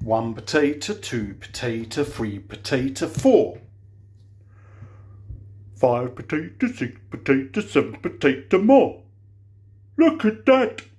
1 potato, 2 potato, 3 potato, 4. 5 potato, 6 potato, 7 potato more. Look at that.